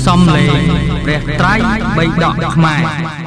សំលេងព្រះត្រៃបិដកខ្មែរ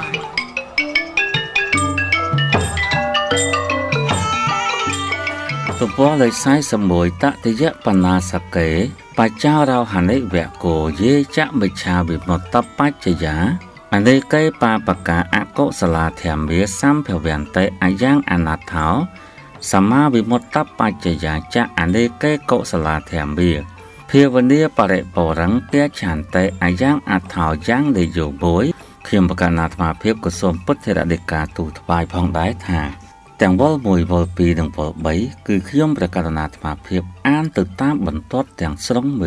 ទំព័រលេខ41តតិយបណ្ណាសកេបច្ចារោហនិវៈគោយេចមិច្ឆាវិមុតតបច្ចយាអនេកេបាបកាអកុសលាធម្មវាសម្ភវន្តិអាយ៉ាងអនាថោសម្មាវិមុតតបច្ចយាចអនេកេកុសលាធម្មវាភាវនាបរិបរង្គទាឆន្តិអាយ៉ាងអថោយ៉ាងនិយោមួយខ្ញុំប្រកាសអាត្មាភាពក៏សូមពុទ្ធិរដីកាទូថ្វាយផងដែរថាទាំងវល់1វល់2និងវល់3គឺខ្ញុំប្រកាសអាត្មាភាពអានទៅតាមបន្ទាត់ទាំងស្រុង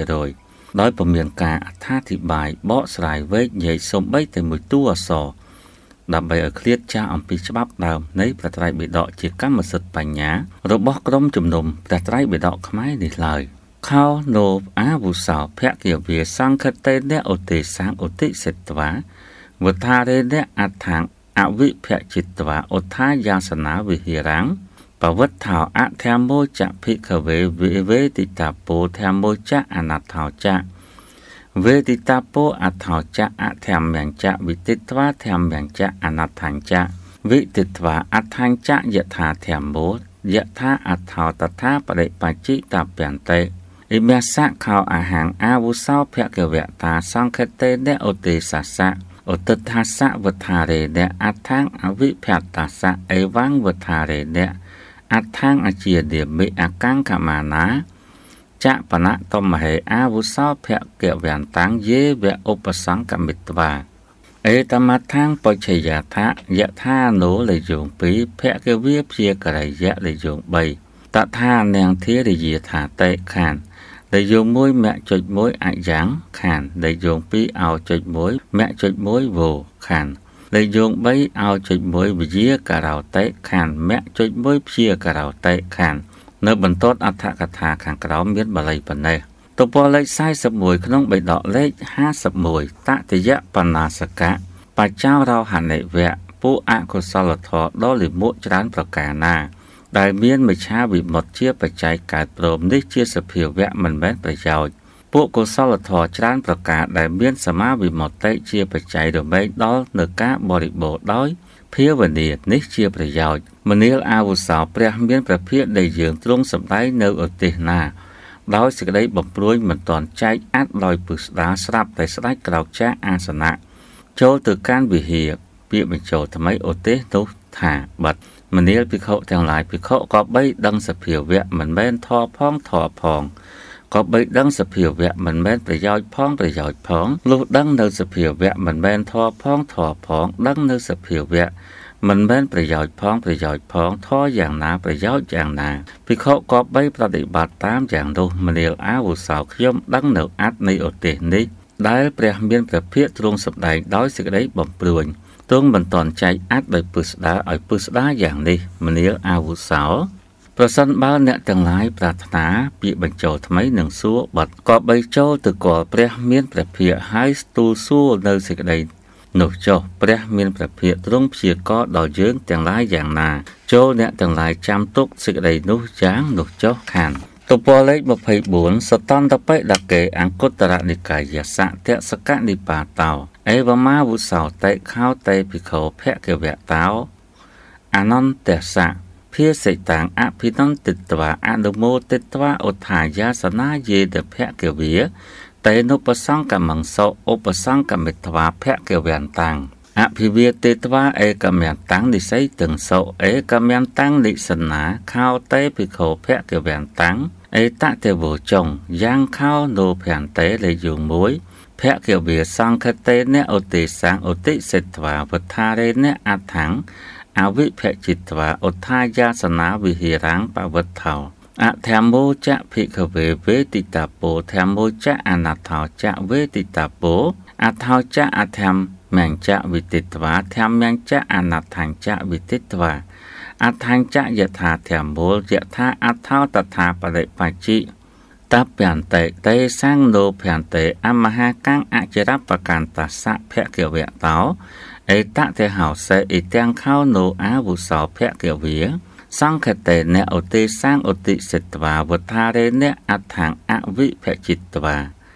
100% ដោយពុំមានការអត្ថាធិប្បាយបកស្រាយវែកញែកសូម្បីតែមួយតួអក្សរដើម្បីឲ្យឃ្លាតចាស់អំពីច្បាប់ដើមនៃព្រះត្រៃបិដកជាកម្មសិទ្ធិបញ្ញារបស់ក្រុមជំនុំព្រះត្រៃបិដកខ្មែរនេះឡើយខោណូអាវុសោភគិវាសង្ឃតេនឧទេសង្ឃឧតិសិតវាវថារេនអថាងអវិភជិតវាឧថាយាសនាវិហិរាំងបវត្ថោអធម្មោចភិក្ខវេវេទិតាពោធម្មោចអនថោចវេទិតាពោអថោចអធម្មញ្ចវិទិត្វាធម្មញ្ចអនថញ្ចវិទិត្វាអថញ្ចយថាធម្មោយថាអថោតថាបរិបច្ចិតប្បន្តិឥមាសៈខោអាហាងអាវុសោភគវតាសង្ឃតេនឧទេសសៈឧតថាសៈវថារេនអថាងអវិភតាសៈអេវងវថារេនអថាងអជានិមិអកាំងកមាណាចបណៈតមហេអាវុសោភគវតាំងយេវឧបសង្កមិត្វាអេតមថាងបច្ឆយថាយថានោលយោង2ភគវាព្យាករិយៈលយោង3តថានាងធារិយាថាតេខានដែលយោង1មាក់ចុច1អយ៉ាងខានដែលយោង2អោចុច1មាក់ចុច1វោខានដែលយោង3អោចុច1វិយាការោតេខានមាក់ចុច1ព្យាការោតេខាននៅបន្ទាត់អត្ថកថាខាងក្រោមមានបាលីប៉ុណ្ណេះទំព័រលេខ41ក្នុងបិដកលេខ51តតិយបណ្ណាសកៈបច្ចារោហនិវៈពួកអកុសលធម៌ដ៏លិមួកច្រើនប្រការណាដែលមានមច្ឆាវិមុតជាបច្ច័យកើតព្រមនេះជាសភាវៈមិនមែនប្រយោជន៍ពួកកុសលធម៌ច្រើនប្រការដែលមានសមាវិមុតតិជាបច្ច័យរមែងដល់នៅការបរិបូរដោយភាវនានេះជាប្រយោជន៍មនាលអាវុសោព្រះមានព្រះភិក្ខដែលយើងទ្រង់សម្ដែងនៅឧទេសណាដោយសេចក្តីបំព្រួយមិនទាន់ចែកអាចដោយពឹស្ដាស្រាប់តែស្ដេចក្រោកចាស់អាសនៈចូលទៅកាន់វិហារពាក្យបញ្ចូលថ្មីឧទេសនោះថាបាត់មនាលភិក្ខុទាំងឡាយភិក្ខុក៏បីដឹងសភាវៈមិនមែនធរផងក៏បីដឹងសភាវៈមិនមែនប្រយោជន៍ផងលុះដឹងនៅសភាវៈមិនមែនធរផងដឹងនៅសភាវៈមិនមែនប្រយោជន៍ផងធរយ៉ាងណាប្រយោជន៍យ៉ាងណាភិក្ខុក៏បីប្រតិបត្តិតាមយ៉ាងនោះមនាលអាវុសោខ្ញុំដឹងនៅអត្តនៃឧទេសនេះដែលព្រះមានព្រះភិក្ខទ្រង់សម្ដែងដោយសេចក្តីបំព្រួយទ្រង់មិនទាន់ចែកអត្តដោយពឹស្ដាឲ្យពឹស្ដាយ៉ាងនេះមនាលអាវុសោប្រសិនបើអ្នកទាំងឡាយប្រាថ្នាពាក្យបញ្ចូលថ្មីនឹងសួរបាត់ក៏បីចូលទៅគាល់ព្រះមានព្រះភិក្ខហើយស្ទូលសួរនៅសេចក្តីនោះចុះព្រះមានព្រះភិក្ខទ្រង់ព្យាករដល់យើងទាំងឡាយយ៉ាងណាចូលអ្នកទាំងឡាយចាំទុកសេចក្តីនោះយ៉ាងនោះចុះខានទំព័រលេខ24សតន្តបិដកេអង្គត្តរនិកាយសៈតសកនិបាតោអេវមាវុសោតេខោតេភិក្ខុភគវតោអនន្តសៈភាសិតាំងអភិនន្តិត្វាអនុមោទិត្វាឧថាយាសនាយេតភគវាតេនុបសង្កមង្សោឧបសង្កមិត្វាភគវន្តាំងអភិវាទេត្វាឯកមន្តាំងនិស័យទាំងសោឯកមន្តាំងនិសនាខោតេភិក្ខុភគវន្តាំងអេតតេវោចុងយ៉ាងខោណូភន្តេលេយោង1ភគវាសង្ឃតេនឧទេសង្ឃឧតិសិត្វាវថារេនអថាំងអវិភជិត្វាឧថាយាសនាវិហិរាំងបវត្ថោអធម្មោចភិក្ខវេវេទិតាពោធម្មោចអនថោចវេទិតាពោអថោចអធម្មញ្ចវិទិត្វាធម្មញ្ចអនថញ្ចវិទិត្វាអថញ្ចយថាធម្មោយថាអថោតថាបរិបច្ចិតប្បន្តិតេសង្ណោភន្តិអមហាកាំងអចរបកន្តសៈភគវតោអេតតេហោសេអ៊ីទាំងខោណូអាវុសោភគវាសង្ឃតេនឧទេសង្ឃឧតិសិត្វាវថារេនអថាំងអវិភជិត្វា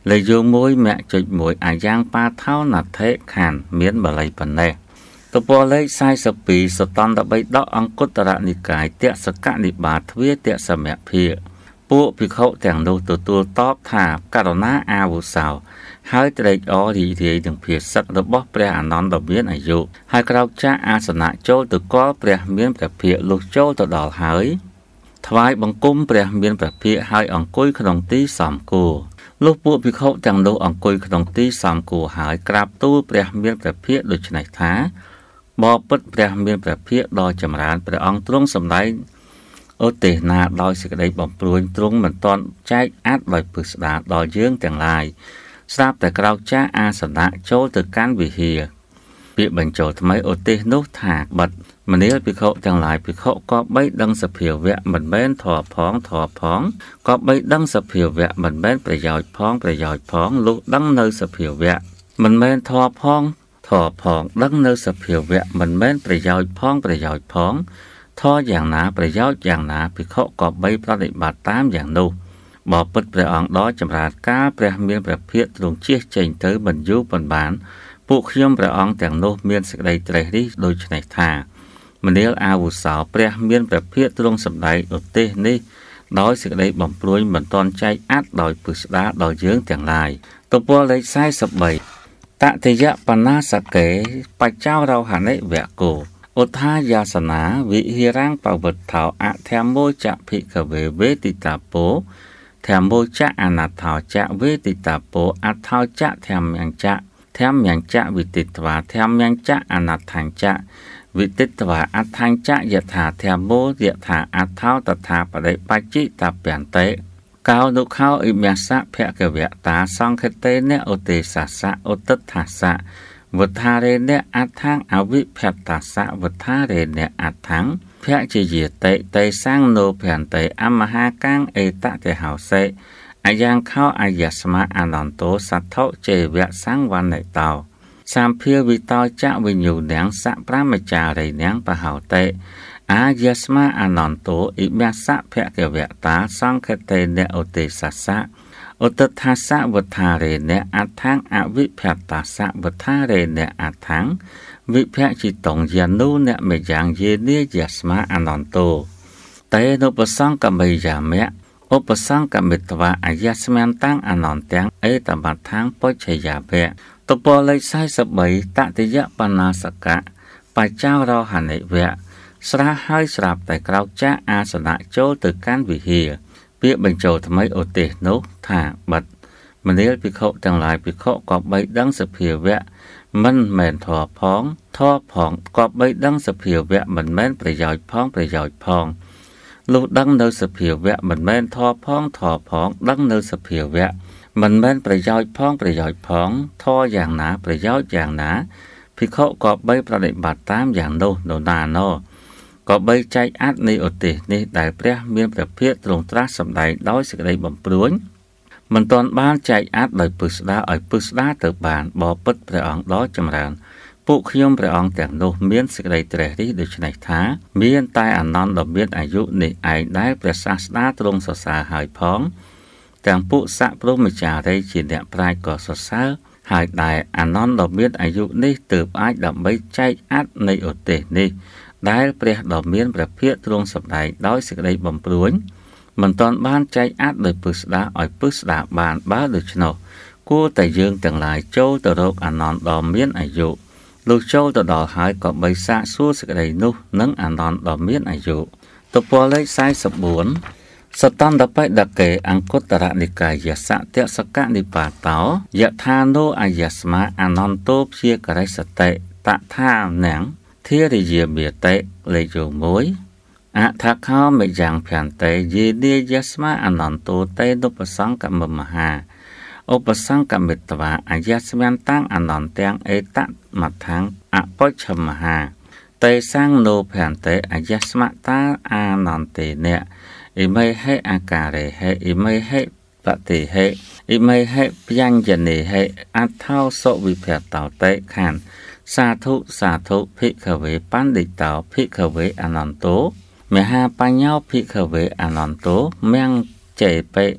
เลยโยมวยแม่จุดมวยอายังปาเท่านัดเทขันเมียนบะไลปันเนตัวปอเลยไซสปีสตันตะใบดอกอังกุตระนิกายเตะสกัดนิบาทเวเตะสมัยเพียปูพิเขาแต่งดูตัวตอบถาการณาอาวุสาวให้ตรอดีเดียดึงเพียสักระบบเปรียนอนดอกเบี้ยอายุให้เราจะอาสนะโจตัวก็เปรียเมียนแต่เพียลูกโจตัวดอกหายถวายบังกุมเปรียเมียนแต่เพียให้อังกุยขนมตีสามกูลูกปูพิเขาแต่งดูอังกุยขนมตีสามกูหายกราบตู้เปรียเมียนแต่เพียโดยชนัยท้าบอปิดเปรียเมียนแต่เพียดอยจำรานเปรียอังตรงสำได้โอเตนาดอยสิกได้บ่มปลุยตรงเหมือนตอนใจอัดลอยปึกสดาดอยเยื่องแต่งลายทราบแต่เราจ้าอาสนะโจตึกการวิเฮียเปียบรรโจทำไมโอเตนุถากบัดมันนี้ปีเขาแต่งลายปีเขาก็ใบดังสะเพียวแวะมันแบ้นถอพ้องก็ใบดังสะเพียวแวะมันแบ้นประยอยพ้องลุดังเนยสะเพียวแวะมันแบ้นถอพ้องดังเนยสะเพียวแวะมันแบ้นประยอยพ้องท่ออย่างหนาประโยชน์อย่างหนาพิเคราะห์กอบใบปฏิบัติตามอย่างนู้บ่ปิดประองด้อยจำราดก้าประเมียนประเพียตรงเชี่ยเจงเตอร์บรรยุบนบานผู้ขยมประองแต่งโนเมียนสกได้เตรดิโดยชนัยท่ามันเดียวอาวุสาวประเมียนประเพียตรงสำได้อุเตนี้ด้อยสกได้บ่มปลุยเหมือนตอนใจอัดดอยปึกดาดอยเยื้องแต่งลายตัวปัวเลยไส้สบใบตะเทยะปนาสเกไปเจ้าเราหันได้แวะโกอุทายาสนาวิหิรังปวัตถาอะแถมโมจะภิกขเวเวติตาโปแถมโมจะอนาถาจะเวติตาโปอัตถาจะแถมยังจะวิติตวาแถมยังจะอนาทังจะวิติตวาอัตทังจะยถาแถมโมยถาอัตถาตถาปะเดปัจจิตาเปลี่ยนเตกาวดุเข้าอิเมสะเพกเวตาสังคเตเนโอเตสัสสะโอตทัสสะวัฏฐาเรเนอัตถังอวิเพตัสสะวัฏฐาเรเนอัตถังเพจิเยเตสร้างโนเพียนเตอมหากังเอตะเตหาเสอายังเข้าอายสมาอนันโตสัทโธเจเวะสังวันในเตาสามเพียวิตาจะวิญญูแดงสัพระมจารีแดงปะหาเตอายสมาอนันโตอิเมสะเพกเวตาสังคเตเนโอเตสัสสะอุตทัสสะวัฏฐาเรเนอัตถังอวิเพตัสสะวัฏฐาเรเนอัตถังวิเพจิตงยานุเนเมยังเยเนยสมาอนันโตเตนุปสังกัมเบยามะอุปสังกัมเบตวะอายสมันตังอนันตังเอตบัตถังปัจฉยาเปตปอเลยไซสบายตติยะปนาสกะไปเจ้าเราหันในเวะสระให้สราบแต่เราจะอาสนะโจตึกการวิเฮียเปียบรรโจทำไมโอเตนุถาบัดมันนี้พิเคราะห์จังหลายพิเคราะห์กอบใบดังสเพียวแวะมันแม่นถอพ้องกอบใบดังสเพียวแวะมันแม่นประโยชน์พ้องลูกดังเนอสเพียวแวะมันแม่นถอพ้องดังเนอสเพียวแวะมันแม่นประโยชน์พ้องท่ออย่างหนาประโยชน์อย่างหนาพิเคราะห์กอบใบปฏิบัติตามอย่างโนนาโนก็ใบใจอัดในโอเตนี่ได้เปรียเมียนแบบเพียตรงตรัสสำได้ด้อยสิกได้บ่มปลุยมันตอนบ้านใจอัดเลยปึกดาปึกดาเติบบานบ่ปิดประองด้อยจำรานผู้ขยมประองแต่งโนเมียนสิกได้เตรที่โดยชนัยท้าเมียนตายอันนอนดอกเมียนอายุในไอได้ประสาสดาตรงสสาหายพ้องแต่งผู้สะพระมิจาได้จีเดปลายก่อสสาหายได้อันนอนดอกเมียนอายุนี้เติบไอดอกใบใจอัดในโอเตนี่ได้เปรียดอกเมียนประเพียตรงสับได้ด้อยสิกได้บ่มปลุยมันตอนบ้านใจอัดโดยปึกดาปึกดาบานบ้าโดยชนกกู้แต่ยืงแต่งหลายโจตโรกอันนอนดอกเมียนอายุลูกโจตดอกหายก็ใบสะสู้สิกได้นุนังอันนอนดอกเมียนอายุตัวปอเลยไซสบุนสตันดับไปดักเกอังคุตระนิกายสะเตสกะนิปาเตายะธาโนอายสมาอนันโตเพียกไรสเตตะท่าแหนงเทียริเยเบียเตเลยโยมวยอะทักเข้าไม่ยังเพียนเตเยเดียสมาอนันโตเตนุปสังกัมมหาอุปสังกัมมิตวะอายสมันตังอนันเตียงเอตะมัทังอะปัจฉมหาเตสร้างโนเพียนเตอายสมตาอานันเตเนอิไม่ให้อากาเรให้อิไม่ให้ปฏิให้อิไม่ให้พยังเจเนให้อัตเท่าโสวิเพตเต่าเตขันสาธุภิกขเวปันดิตาภิกขเวอนันโตเมหาปัญญาภิกขเวอนันโตเมียงเจเป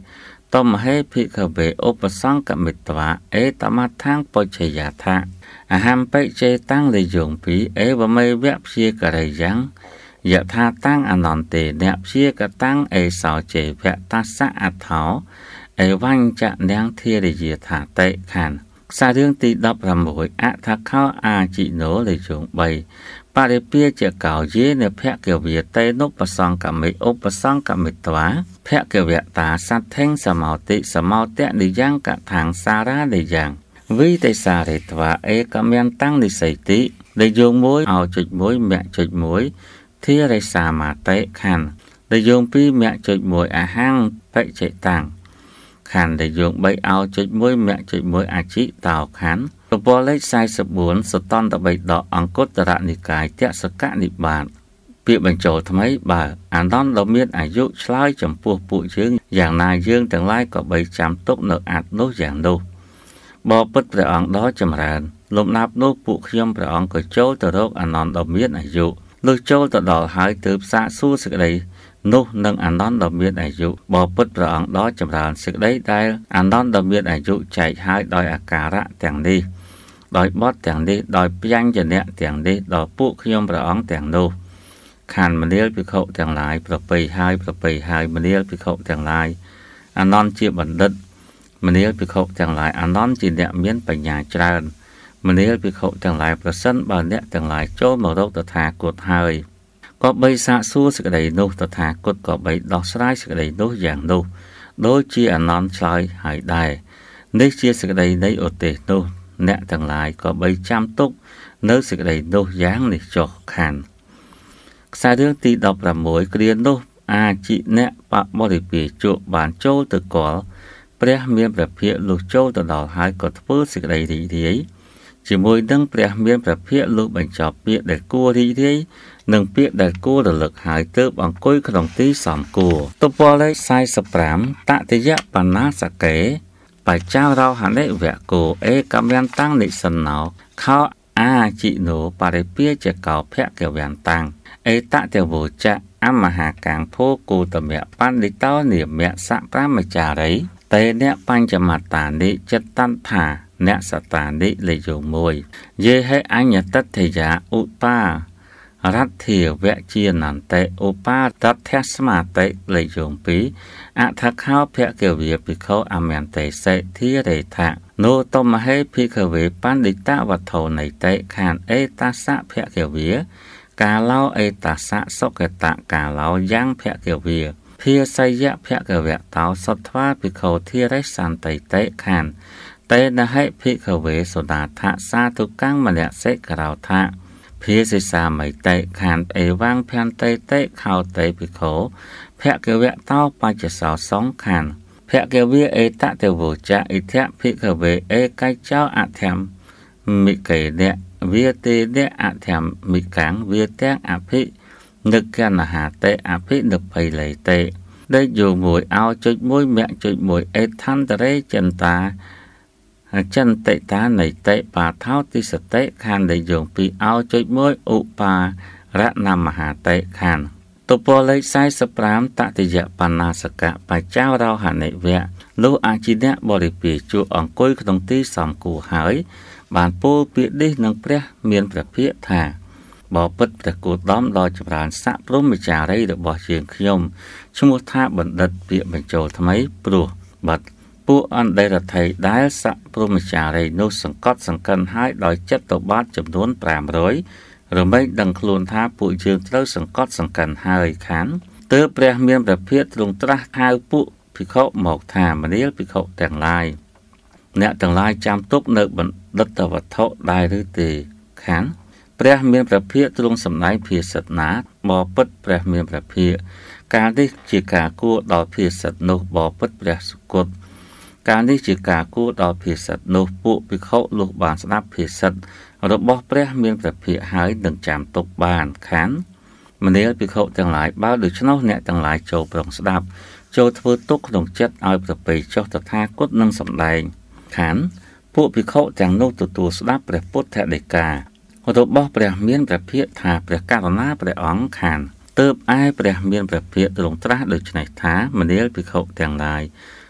ต้มให้พิกเวอุปสังกมิตวะตมาทางปัจจยาทะอาหารไปเจตั้งเลยโยงปีว่าไม่แวบเชียกระไรยังยะธาตั้งอนอนเตเนบเชียกตั้งสาวเจแวะตัสสะอัตถาวันจะแนงเทียริยธาเตขันสาเรื่องตีดับรำบวยอะทักเข้าอาจิโนเลยโยงใบปาริเปียจะเก่าเยเนแพะเกวียเตนปสังกมิอุปสังกมิตวะแพะเกวียตาสัตเทงสมาติสมาเตนิยังกะทางสาระนิยังวิเตสาเรตวะกำยันตั้งนิสัยติเลยโยงมวยเอาจุดมวยแม่จุดมวยที่ไรสามาเตขันเลยโยงปีแม่จุดมวยอาหังไปเจตังขันเลยโยงใบเอาจุดมวยแม่จุดมวยอาชิตาวขันตัวบอลเล็กไซส์บุนสตอนตะใบดอกอังกุตระนิกายเจสกะนิบาตเปียบรรโจทำไมบ่าอันนั้นเราเมียนอายุชลายจำพวกปุยืงอย่างนายยืงแต่งไล่ก็ใบจำตกเนออัดโนอย่างดูบอปิดประอังด้อจำรานลมนับโนปุขยมประอังก็โจตะโรกอันนั้นเราเมียนอายุลูกโจตะดอกหายตืบสะสู้สึกใดนุนังอันนั้นเราเมียนอายุบอปิดประอังด้อจำรานสึกได้อันนั้นเราเมียนอายุใจหายโดยอาการะแต่งดีโดยบอสแต่งดีโดยยังจะเนะแต่งดีโดยปุขยมประอังแต่งดูขันมันเลี้ยพิเขาแต่งลายประไปหายมันเลี้ยพิเขาแต่งลายอันนั้นเจียบันดัดมันเลี้ยพิเขาแต่งลายอันนั้นจีเนะเมียนปัญญาจรามันเลี้ยพิเขาแต่งลายประสันบานเนะแต่งลายโจมรกตถากดหายก็ใบสะสู้สึกใดโนตถากดก็ใบดอกสลายสึกใดโนอย่างโนโดยจีอันนั้นชายหายได้ในเชียสึกใดในโอเตโนเนะแต่งลายก็ใบจำตุกเนื้อสึกใดโนย่างในจอกขันสาเรื่องตีดอกประมวยเกลียนโนอาจิเนะปะบริปีจุบานโจตะก่อเปรียเมียนประเพียลูกโจตะดอกหายก็พูดสึกใดดีchỉ môi đăng bè miên bè phía lục bành chọc bịa để cua đi thế nâng bịa để cua để lực hại tớ bằng cối khổng tí sòm cua tôi bỏ lấy sai sập rám tạ thế giác bàn ná sạc kế bài trao rau hẳn đấy vẹ cổ cầm viên tăng nị sân nào khao chị nổ bà để bịa chè cầu phẹ kiểu viên tăng tạ tiểu vô chạ mà hà càng phố cô tầm mẹ ban đi tao niệm mẹ sạ pra mà trà đấy tê nẹ ban chà mặt tà nị chất tan thả nẹ sạ tà nị lệ dụ môi dê hay anh nhật tất thầy giá ụ pa rát thiểu vẹ chia nản tệ ụ pa rát thét mà tệ lệ dụ bí thác khao phẹ kiểu việc bị khâu mẹn tệ sẽ thía đầy thạ nô tô mà hay phí khởi về ban đi ta vật thầu này tệ khàn ta sạ phẹ kiểu việc cả lau ta sạ sốc cái tạ cả lau giang phẹ kiểu việc phía xây dạ phẹ kiểu việc tao sọt thoa bị khâu thía đấy sàn tệ tệ khàn tệ đã hay phí khởi về sổ đà thạ xa tu căng mà lẹ sẽ cả rào thạ phía xây xa mấy tệ khàn vang phèn tệ tệ khao tệ bị khổ phẹ kiểu việc tao ba chỉ sáu sóng khàn phẹ kiểu việc tạ tiểu vô cha thẹ phí khởi về cái cháu thèm mị kể nẹวิเตเดอะแถมมีกังวิเตงอภินึกกันหาเตอภินึกไปเลยเตได้อยู่มวยเอาจุดมวยแม่จุดมวยทันตะเรจันตาจันเตตาในเตป่าเท้าติสเตคันได้อยู่ปีเอาจุดมวยอุปาระนำมหาเตคันตัวปอเลยไซสปรามตติยะปนาสกะไปเจ้าเราหันในเวะลูอาจิเนะบริปีจูอ่องกุยขนมตีสามกูหายบานปูเปียดินังเปรี้ยเมียนประเพียธาบ่อปิดประกูดล้อมรอยจำรานสะพรุ่มมิจาไรเดบ่อเชียงขยมชมุท่าบันดัดเปียบรรโจทำไมปลัวบัดปูอันใดระไทยได้สะพรุ่มมิจาไรโนสังกัดสังกันให้โดยจัดตัวบาดจำนวน300หรือไม่ดังคลูนท่าปูเชิงเต้าสังกัดสังกันให้ขันเตือเปรี้ยเมียนประเพียตรงตราหาปูพิเขาหมอกท่ามันเลี้ยพิเขาแต่งลายเนื้อแต่งลายจำตุกเนื้อบันดัตวัฏเทได้หรือตีขันเปรี้ยเมียนประเพียตรงสำนักเพียสัตนาบ่อปิดเปรี้ยเมียนประเพียการที่จีกากู้ดอกเพียสัตนุบ่อปิดเปรี้ยสุกดการที่จีกากู้ดอกเพียสัตนุปุพิเขาลูกบานสนับเพียสัตระบบเปรี้ยเมียนประเพียหายหนึ่งจำตุกบานขันมันเลี้ยพิเขาแต่งลายบ้าหรือชนกเนี่ยแต่งลายโจปรองสนับโจทวตุกขนมเจ็ดเอาประเพียโจตถากดนั่งสำนักขันผู้พิเขาแต่งโนตัวสดับเปรียพุทธเดกาตัวบ่เปรียเมียนเปรียเพียธาเปรียกาลนาเปรียอ๋องขันเติบไอเปรียเมียนเปรียเพียตรงตราโดยชนัยท้ามันเลี้ยพิเขาแต่งลาย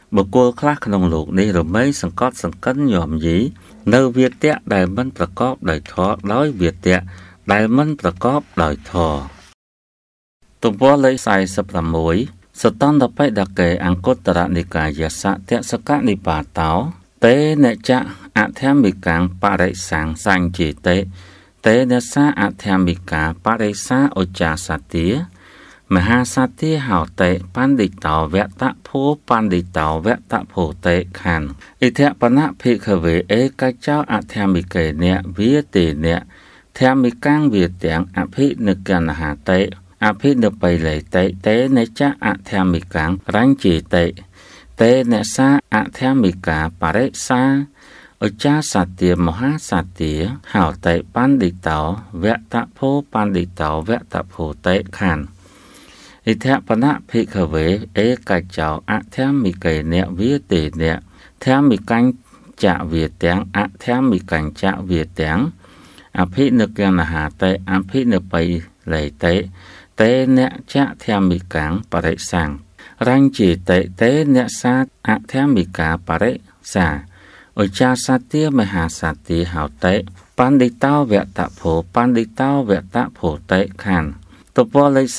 បុគ្គលខ្លះក្នុងលោកនេះរមែងសង្កត់សង្កិនញោមយីនៅវាទៈដែលមិនប្រកបដោយធម៌ដោយវាទៈដែលមិនប្រកបដោយធម៌ទំព័រលេខ46សតន្តបិដកេអង្គតរនិកាយសៈតសកនិបាតោតេនចៈអធម្មិកាំបរិសង្សញ្ចេតេតេនសាអធម្មិកាបរិសាឧច្ចាសទាមហាសតិហោតេបណ្ឌិតោវតភោបណ្ឌិតោវតភោតេខណ្ឌអិធបនៈភិក្ខវេឯកចោអធម្មិកេនៈវាតេនៈធម្មិកាំវាទាំងអភិនិកណហតេអភិនិបៃលេតេតេនចៈអធម្មិកាំរញ្ចេតេតេនសាអធម្មិកាបរិសាឧច្ចាសទាមហាសទាហោតេបណ្ឌិតោវតភោបណ្ឌិតោវតភោតេខណ្ឌឥធបនៈភិក្ខវេឯកចោអធម្មិកេនៈវាតេនៈធម្មិកញ្ចៈវាទាំងអធម្មិកញ្ចៈវាទាំងអភិនិកណហតេអភិនិបៃលេតេតេនចៈធម្មិកាំបរិសង្រញ្ចេតេតេនសាអធម្មិកាបរិសាឧច្ចាសទាមហាសតិហោតេបណ្ឌិតោវតភោបណ្ឌិតោវតភោតេខណ្ឌទំព័រលេខ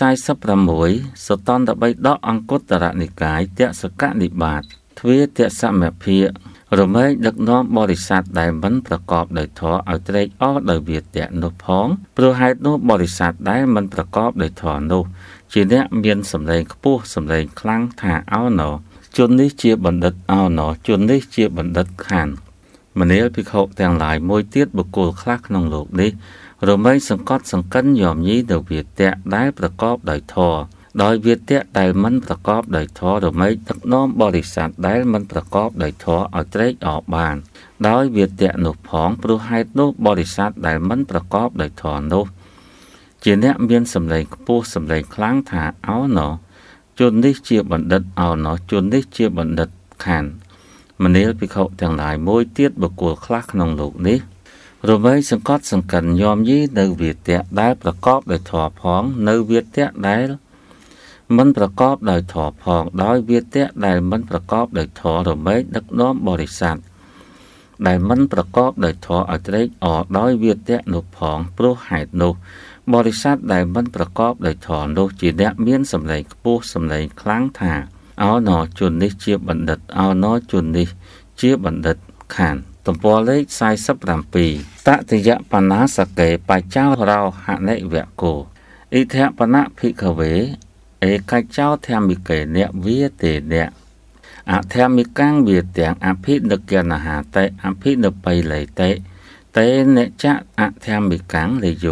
46សតន្តបិដកអង្គតរនិកាយតសកនិបាតទ្វេតសមភិរមែងដឹកនាំបរិស័ទដែលមិនប្រកបដោយធម៌ឲ្យត្រេកអរដោយវាទៈនោះផងព្រោះហេតុនោះបរិស័ទដែលមិនប្រកបដោយធម៌នោះជាអ្នកមានសម្លេងខ្ពស់សម្លេងខ្លាំងថាអោណោជននេះជាបណ្ឌិតអោណោជននេះជាបណ្ឌិតខានមនាលភិក្ខុទាំងឡាយមួយទៀតបុគ្គលខ្លះក្នុងលោកនេះរមែងសង្កត់សង្កិនញោមញីនៅវាទៈដែលប្រកបដោយធម៌ដោយវាទៈដែលមិនប្រកបដោយធម៌រមែងដឹកនាំបរិស័ទដែលមិនប្រកបដោយធម៌ឲ្យត្រេកអរបានដោយវាទៈនោះផងព្រោះហេតុនោះបរិស័ទដែលមិនប្រកបដោយធម៌នោះជាអ្នកមានសម្លេងខ្ពស់សម្លេងខ្លាំងថាអោណោជននេះជាបណ្ឌិតអោណោជននេះជាបណ្ឌិតខានមនាលភិក្ខុទាំងឡាយមួយទៀតបុគ្គលខ្លះក្នុងលោកនេះរមែងសង្កត់សង្កិនញោមយីនៅវាទៈដែលប្រកបដោយធម៌ផងនៅវាទៈដែលមិនប្រកបដោយធម៌ផងដោយវាទៈដែលមិនប្រកបដោយធម៌រមែងដឹកនាំបរិស័ទដែលមិនប្រកបដោយធម៌ឲ្យត្រេកអរដោយវាទៈនោះផងព្រោះហេតុនោះបរិស័ទដែលមិនប្រកបដោយធម៌នោះជាអ្នកមានសម្លេងខ្ពស់សម្លេងខ្លាំងថាអោណោជននេះជាបណ្ឌិតអោណោជននេះជាបណ្ឌិតខានទំព័រលេខ47តតិយបណាសកេបច្ចោរោហនិវកោអិធបនៈភិក្ខវេឯកចោធម្មិកេនៈវាតេនៈអធម្មិកាំវាទាំងអភិនិកណហតេអភិនិបៃលេតេតេនចៈអធម្មិកាំលេយោ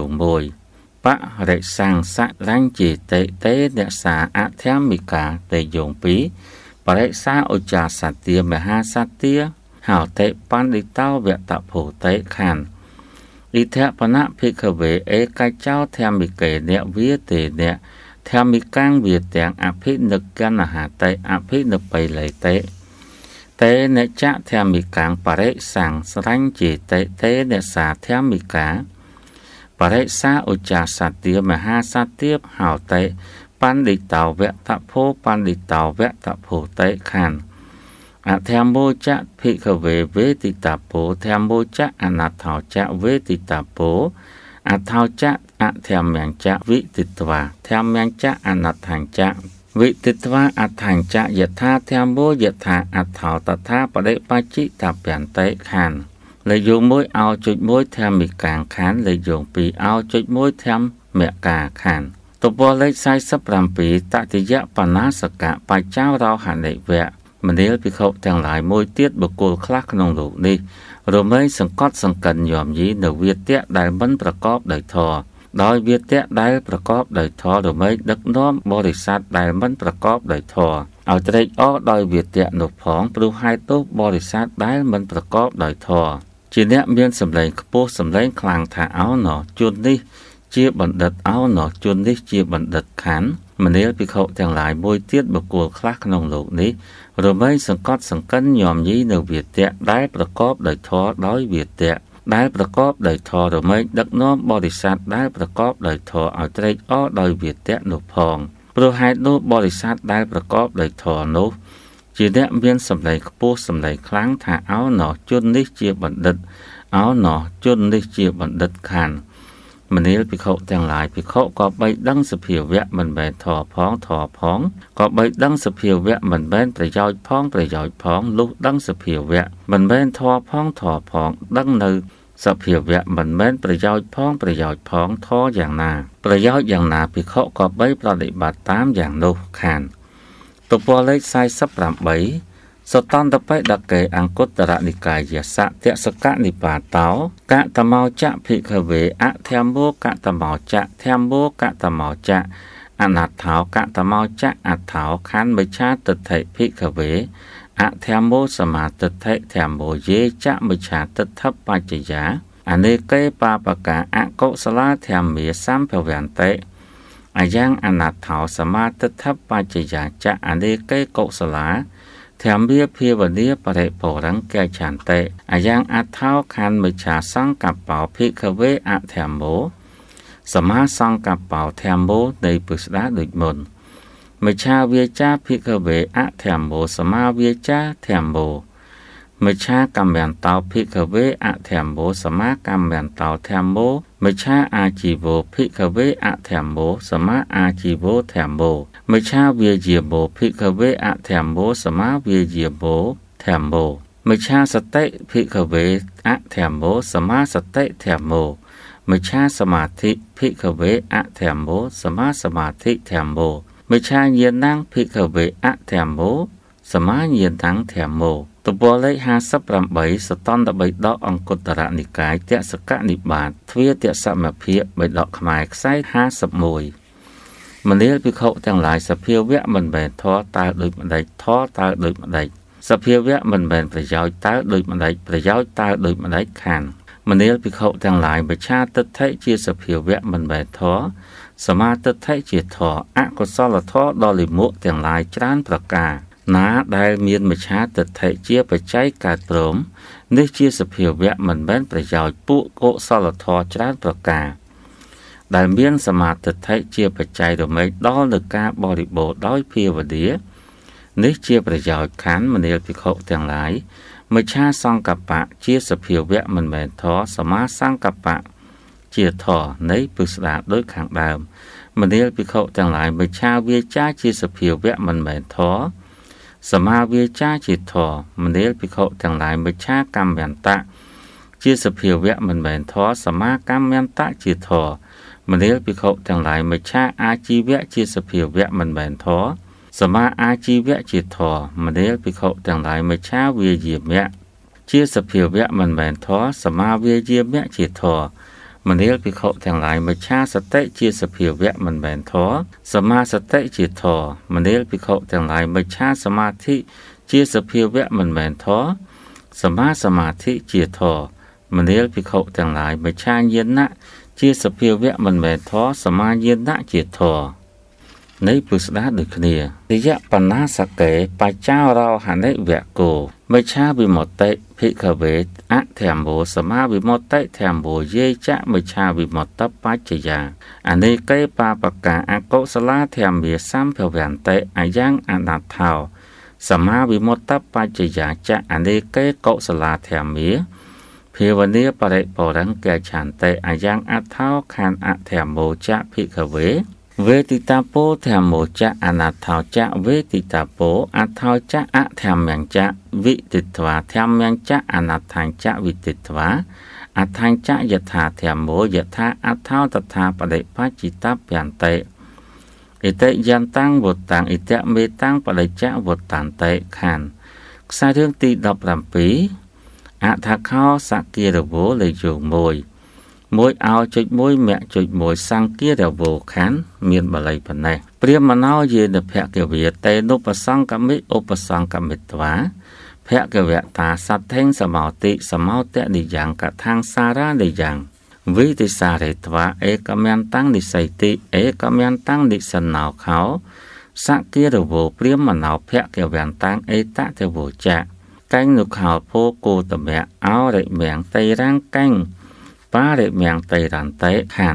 1បរិសង្សរញ្ចេតេតេនសាអធម្មិកាលេយោ2បរិសាឧច្ចាសទាមហាសទាហោតេបណ្ឌិតោវតភោតេខណ្ឌឥធបនៈភិក្ខវេឯកចោធម្មិកេនៈវាតេនៈធម្មិកាំវាទាំងអភិនិកណហតេអភិនិបៃលេតេតេនចៈធម្មិកាំបរិសង្សរញ្ចេតេតេនសាធម្មិកាបរិសាឧច្ចាសទាមហាសទាហោតេបណ្ឌិតោវតភោបណ្ឌិតោវតភោតេខណ្ឌអធម្មោចៈភិក្ខវេវេទិតាពោធម្មោចៈអនថោចៈវេទិតាពោអថោចៈអធម្មញ្ចៈវិទិត្វាធម្មញ្ចៈអនថញ្ចៈវិទិត្វាអថញ្ចៈយថាធម្មោយថាអថោតថាបដិបច្ចិតព្យន្តេខណ្ឌលេខយោ1អោចុច1ធម្មិកាំខណ្ឌលេខយោ2អោចុច1ធម្មកាខណ្ឌទំព័រលេខ47តតិយបណាសកៈបច្ចោរោហនិវៈមនាលភិក្ខុទាំងឡាយមួយទៀតបុគ្គលខ្លះក្នុងលោកនេះរមែងសង្កត់សង្កិនញោមយីនៅវាទៈដែលមិនប្រកបដោយធម៌ដោយវាទៈដែលប្រកបដោយធម៌រមែងដឹកនាំបរិស័ទដែលមិនប្រកបដោយធម៌ឲ្យត្រេកអរដោយវាទៈនោះផងព្រោះហេតុនោះបរិស័ទដែលមិនប្រកបដោយធម៌ជាអ្នកមានសម្លេងខ្ពស់សម្លេងខ្លាំងថាអោណោជននេះជាបណ្ឌិតអោណោជននេះជាបណ្ឌិតខានមនាលភិក្ខុទាំងឡាយមួយទៀតបុគ្គលខ្លះក្នុងលោកនេះរមែងសង្កត់សង្កិនញោមយីនៅវាទៈដែលប្រកបដោយធម៌ដោយវាទៈដែលប្រកបដោយធម៌រមែងដឹកនាំបរិស័ទដែលប្រកបដោយធម៌ឲ្យត្រេកអរដោយវាទៈនោះផងព្រោះហេតុនោះបរិស័ទដែលប្រកបដោយធម៌នោះជាអ្នកមានសម្លេងខ្ពស់សម្លេងខ្លាំងថាអោណោះជននេះជាបណ្ឌិតអោណោះជននេះជាបណ្ឌិតខានមនាលភិក្ខុទាំងឡាយភិក្ខុក៏បីដឹងសភាវៈមិនមែនធរផងក៏បីដឹងសភាវៈមិនមែនប្រយោជន៍ផងលុះដឹងសភាវៈមិនមែនធរផងដឹងនៅសភាវៈមិនមែនប្រយោជន៍ផងធរយ៉ាងណាប្រយោជន៍យ៉ាងណាភិក្ខុក៏បីប្រតិបត្តិតាមយ៉ាងនោះខានទំព័រលេខ48សតន្តបិដកេអង្គតរនិកាយសៈទសកនិបាតោកតមោចៈភិក្ខវេអធម្មោកតមោចៈធម្មោកតមោចៈអនដ្ឋោកតមោចៈអដ្ឋោខណ្ឌមិច្ឆាទិដ្ឋិភិក្ខវេអធម្មោសមាទិដ្ឋិធម្មោយេចៈមិច្ឆាទិដ្ឋិបច្ចយាអនេកេបាបកាអកុសលាធម្មាសម្ភវន្តិអាយ៉ាងអនដ្ឋោសមាទិដ្ឋិបច្ចយាចៈអនេកេកុសលាធម្មវាភាវនាបរិបរង្កេឆន្តិអាយ៉ាងអដ្ឋោខណ្ឌមិច្ឆាសង្កបោភិក្ខវេអធម្មោសមាសង្កបោធម្មោនៃពុស្ដាដូចមុនមិច្ឆាវាចាភិក្ខវេអធម្មោសមាវាចាធម្មោមិច្ឆាកម្មន្តោភិក្ខវេអធម្មោសមាកម្មន្តោធម្មោមិច្ឆាអាជីវោភិក្ខវេអធម្មោសមាអាជីវោធម្មោមិច្ឆាវាយាមោភិក្ខវេអធម្មោសមាវាយាមោធម្មោមិច្ឆាសតិភិក្ខវេអធម្មោសមាសតិធម្មោមិច្ឆាសមាធិភិក្ខវេអធម្មោសមាសមាធិធម្មោមិច្ឆាញាណังភិក្ខវេអធម្មោសមាញាណังធម្មោទំព័រលេខ58សតន្តបិដកអង្គតរនិកាយទសកនិបាតទ្វាទសមភិបិដកខ្មែរខ្សែ51មនាលភិក្ខុទាំងឡាយសភាវៈមិនមែនធរតើដូចម្ដេចធរតើដូចម្ដេចសភាវៈមិនមែនប្រយោជន៍តើដូចម្ដេចប្រយោជន៍តើដូចម្ដេចខានមនាលភិក្ខុទាំងឡាយមិច្ឆាទិដ្ឋិជាសភាវៈមិនមែនធរសមាទិដ្ឋិជាធរអកុសលធម៌ដ៏លិមុខទាំងឡាយច្រើនប្រការណាដែលមានមិច្ឆាទិដ្ឋិជាបច្ច័យកើតព្រមនេះជាសភាវៈមិនមែនប្រយោជន៍ពួកកុសលធម៌ច្រើនប្រការដែលមានសមាទិដ្ឋិជាបច្ច័យរមែងដល់នឹងការបរិបូរដោយភាវនានេះជាប្រយោជន៍ខណ្ឌមនាលភិក្ខុទាំងឡាយមិច្ឆាសង្កបៈជាសភាវៈមិនមែនធរសមាសង្កបៈជាធរនៃពុស្ដាដូចខាងដើមមនាលភិក្ខុទាំងឡាយមិច្ឆាវាចាជាសភាវៈមិនមែនធរសមាវាចាជាធរមនាលភិក្ខុទាំងឡាយមិច្ឆាកម្មន្តៈជាសភាវៈមិនមែនធរសមាកម្មន្តៈជាធរមនាលភិក្ខុទាំងឡាយមិច្ឆាអាជីវៈជាសភាវៈមិនមែនធរសមាអាជីវៈជាធរមនាលភិក្ខុទាំងឡាយមិច្ឆាវាយាមៈជាសភាវៈមិនមែនធរសមាវាយាមៈជាធរមនាលភិក្ខុទាំងឡាយមិច្ឆាសតិជាសភាវៈមិនមែនធរសមាសតិជាធរមនាលភិក្ខុទាំងឡាយមិច្ឆាសមាធិជាសភាវៈមិនមែនធរសមាសមាធិជាធរមនាលភិក្ខុទាំងឡាយមិច្ឆាញាណៈជាសភាវៈមិនមែនធរសមាញាណៈជាធរនៃពុស្ដាដូចគ្នាតិយបណ្ណាសកេបច្ចារោហនិវកោមិច្ឆាវិមុតតិភិក្ខវេអធម្មោសមាវិមុតតិធម្មោយេចៈមិច្ឆាវិមុតតបច្ចយាអនេកេបាបកាអកុសលាធម្មាសម្ភវន្តិអាយ៉ាងអនដ្ឋោសមាវិមុតតបច្ចយាចៈអនេកេកុសលាធម្មាភាវនាបរិបរង្កេឆន្តិអាយ៉ាងអដ្ឋោខណ្ឌអធម្មោចៈភិក្ខវេវេតិតាពោធម្មោចៈអនដ្ឋោចៈវេតិតាពោអដ្ឋោចៈអធម្មញ្ចៈវិតិត្វាធម្មញ្ចៈអនដ្ឋញ្ចៈវិតិត្វាអដ្ឋញ្ចៈយថាធម្មោយថាអដ្ឋោតថាបដិបច្ចិតព្យន្តិឥតិយន្តាំងវុតាំងឥតិមេតាំងបដិច្ចវុតន្តិខានខ្សែរឿងទី17អថាខោសគារវោលេខយោង1អោចុច1មគ្គចុច1សង្គារវោខណ្ឌមានបល័យប៉ុណ្ណេះព្រាមណោយេនភគវេតេនុបសង្កមិឧបសង្កមិត្វាភគវតាសទ្ធិងសមោតិសមោតនិយ៉ាងកថាងសារៈនិយ៉ាងវិទិសារេត្វាឯកមន្តាំងនិស័យតិឯកមន្តាំងនិសណោខោសគារវោព្រាមណោភគវតាំងអេតតវោចៈកញ្ញុខោភោគោតមៈអោរិមៀងតៃរាំងកញ្ញបារិមៀងតៃរន្តិខាន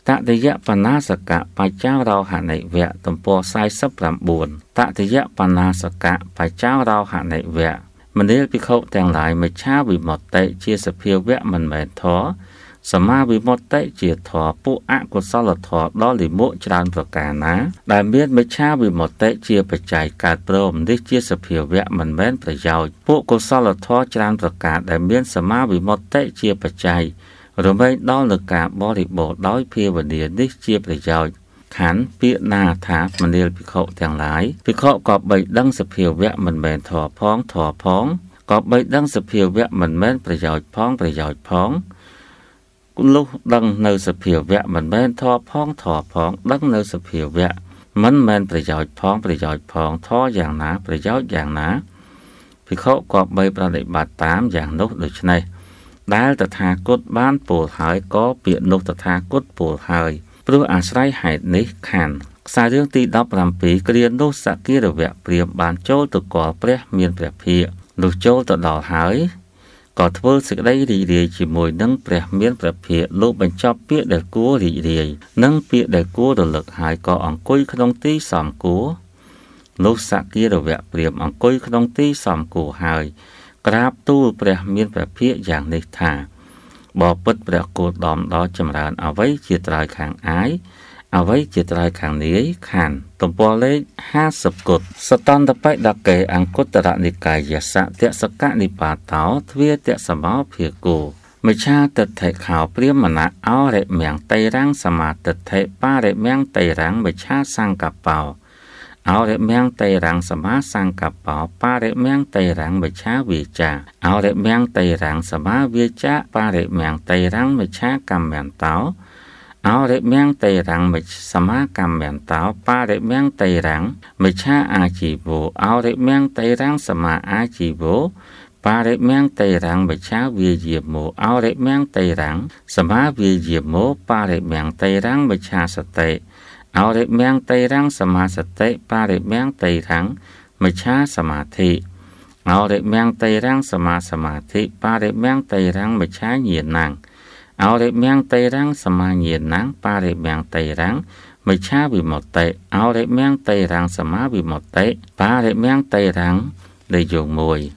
តតិយបណាសកៈបច្ចោរោហនិវៈទំព័រ49តតិយបណាសកៈបច្ចោរោហនិវៈមនាលភិក្ខុទាំងឡាយមិច្ឆាវិមុតតិជាសភាវៈមិនមែនធម៌សមាវិមុតតិជាធម៌ពួកអកុសលធម៌ដ៏លាមកច្រើនប្រការណាដែលមានមិច្ឆាវិមុតតិជាបច្ច័យកើតព្រមនេះជាសភាវៈមិនមែនប្រយោជន៍ពួកកុសលធម៌ច្រើនប្រការដែលមានសមាវិមុតតិជាបច្ច័យរមែងដល់នឹងការបរិបូរដោយភាវនានេះជាប្រយោជន៍ខណ្ឌពាក្យណាថាមនាលភិក្ខុទាំងឡាយភិក្ខុក៏បីដឹងសភាវៈមិនមែនធម៌ផងធម៌ផងក៏បីដឹងសភាវៈមិនមែនប្រយោជន៍ផងប្រយោជន៍ផងលុះដឹងនៅសភាវៈមិនមែនធម៌ផងធម៌ផងដឹងនៅសភាវៈមិនមែនប្រយោជន៍ផងប្រយោជន៍ផងធម៌យ៉ាងណាប្រយោជន៍យ៉ាងណាភិក្ខុក៏បីប្រតិបត្តិតាមយ៉ាងនោះដូច្នេះដែលតថាគតបានពោលហើយក៏ពាក្យនោះតថាគតពោលហើយព្រោះអាស្រ័យហេតុនេះខណ្ឌខ្សែរឿងទី17គ្រានោះសគិរវៈព្រាហ្មណ៍បានចូលទៅគាល់ព្រះមានព្រះភិក្ខលុះចូលទៅដល់ហើយក៏ធ្វើសេចក្តីរីករាយជាមួយនឹងព្រះមានព្រះភិក្ខលោកបញ្ចប់ពាក្យដែលគួររីករាយនិងពាក្យដែលគួររលឹកហើយក៏អង្គុយក្នុងទីសមគួរលុះសគិរវៈព្រាហ្មណ៍អង្គុយក្នុងទីសមគួរហើយក្រាបទូលព្រះមានព្រះភិក្ខយ៉ាងនេះថាបបិទ្ធព្រះគោតមដ៏ចម្រើនអ្វីជាត្រើយខាងអាយអ្វីជាត្រើយខាងនាយខណ្ឌទំព័រលេខ50គុតសតន្តបិដកេអង្គុត្តរនិកាយសៈទសកនិបាតោទ្វាទសមោភាគោមច្ឆាទិដ្ឋិខោព្រាមណៈអរិមញ្ញតៃរាំងសមាទិដ្ឋិបរិមញ្ញតៃរាំងមច្ឆាសង្កបោអរិមញ្ញតៃរាំងសមាសង្កបោបរិមញ្ញតៃរាំងមច្ឆាវាចាអរិមញ្ញតៃរាំងសមាវាចាបរិមញ្ញតៃរាំងមច្ឆាកម្មន្តោអរិមញ្ញតៃរាំងមច្ឆសមាកម្មន្តោបរិមញ្ញតៃរាំងមច្ឆាអាជីវោអរិមញ្ញតៃរាំងសមាអាជីវោបរិមញ្ញតៃរាំងមច្ឆាវាយាមោអរិមញ្ញតៃរាំងសមាវាយាមោបរិមញ្ញតៃរាំងមច្ឆាសតិអរិមញ្ញតៃរាំងសមាសតិបរិមញ្ញតៃរាំងមច្ឆាសមាធិអរិមញ្ញតៃរាំងសមាសមាធិបរិមញ្ញតៃរាំងមច្ឆាញាណังអរិមញ្ញតៃរាំងសមាញាណังបរិមញ្ញតៃរាំងមច្ឆាវិមុតតិអរិមញ្ញតៃរាំងសមាវិមុតតិបរិមញ្ញតៃរាំងដែលយក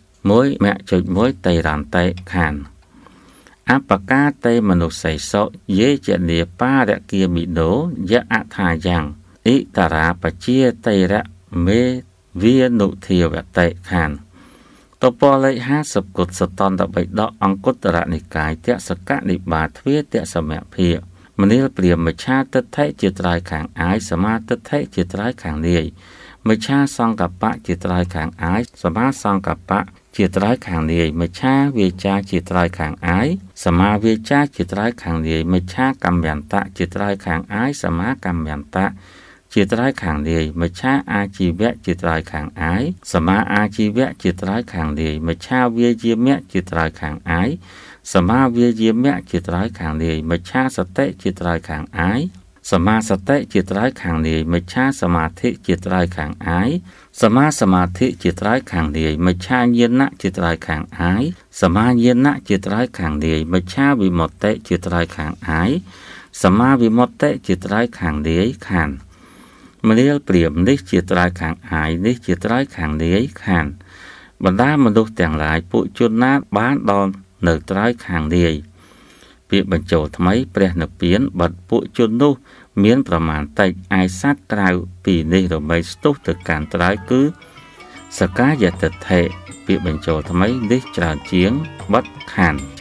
1 1.1តៃរន្តិខណ្ឌអបកាតេមនុស្សេសោយេចនីបារគាមិណោយៈអថាយ៉ាងអិតារាបជាតៃរៈមេវានុធាវតិខណ្ឌតពលលេខ50គុតសតន្តបិដកអង្គុត្តរនិកាយទសកនិបាតទ្វាទសមភិមនាលព្រាហ្មណ៍មច្ឆាទិដ្ឋិជាត្រើយខាងអាយសមាទិដ្ឋិជាត្រើយខាងនាយមច្ឆាសង្កបៈជាត្រើយខាងអាយសមាសង្កបៈជាត្រើយខាងនាយមច្ឆាវាចាជាត្រើយខាងអាយសមាវាចាជាត្រើយខាងនាយមច្ឆាកម្មន្តៈជាត្រើយខាងអាយសមាកម្មន្តៈជាត្រើយខាងនាយមច្ឆាអាជីវៈជាត្រើយខាងអាយសមាអាជីវៈជាត្រើយខាងនាយមច្ឆាវាយាមៈជាត្រើយខាងអាយសមាវាយាមៈជាត្រើយខាងនាយមច្ឆាសតិជាត្រើយខាងអាយសមាសតិជាត្រើយខាងនាយមច្ឆាសមាធិជាត្រើយខាងអាយសមាសមាធិជាត្រើយខាងនាយមច្ឆាញាណៈជាត្រើយខាងអាយសមាញាណៈជាត្រើយខាងនាយមច្ឆាវិមុតតិជាត្រើយខាងអាយសមាវិមុតតិជាត្រើយខាងនាយខណ្ឌមនាលព្រាហ្មណ៍នេះជាត្រើយខាងអាយនេះជាត្រើយខាងនាយខណ្ឌបណ្ដាមនុស្សទាំងឡាយពួកជនណាបានដល់នៅត្រើយខាងនាយពាក្យបញ្ចូលថ្មីព្រះនិព្វានបិទពួកជននោះមានប្រមាណតិចឯសត្វក្រៅពីនេះរមែងស្ទុះទៅកាន់ត្រើយគឺសកាយតិដ្ឋិពាក្យបញ្ចូលថ្មីនេះច្រើនជាងបិទខណ្ឌ